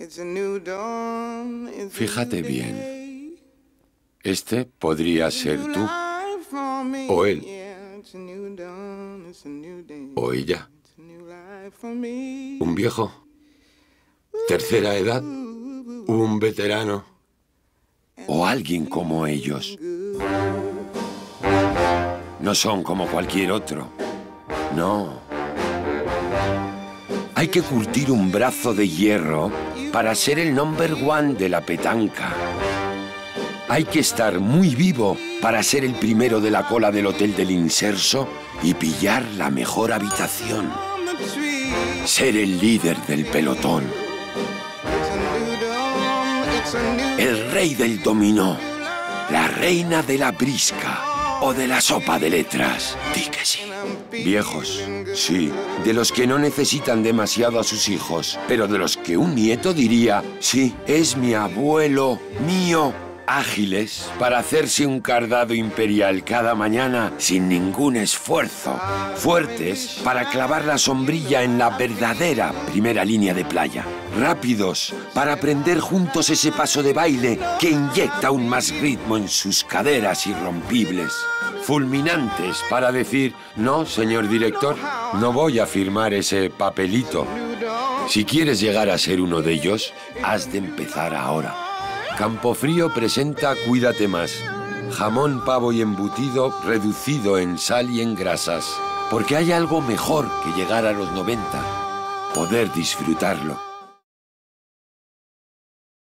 Fíjate bien. Este podría ser tú, o él, o ella. Un viejo, tercera edad, un veterano, o alguien como ellos. No son como cualquier otro. No. Hay que curtir un brazo de hierro para ser el number one de la petanca. Hay que estar muy vivo para ser el primero de la cola del Hotel del Inserso y pillar la mejor habitación. Ser el líder del pelotón. El rey del dominó. La reina de la brisca. O de la sopa de letras. Di que sí. Viejos, sí. De los que no necesitan demasiado a sus hijos, pero de los que un nieto diría, sí, es mi abuelo, mío. Ágiles para hacerse un cardado imperial cada mañana sin ningún esfuerzo. Fuertes para clavar la sombrilla en la verdadera primera línea de playa. Rápidos para aprender juntos ese paso de baile que inyecta aún más ritmo en sus caderas irrompibles. Fulminantes para decir, no, señor director, no voy a firmar ese papelito. Si quieres llegar a ser uno de ellos, has de empezar ahora. Campofrío presenta Cuídate Más. Jamón, pavo y embutido reducido en sal y en grasas. Porque hay algo mejor que llegar a los 90. Poder disfrutarlo.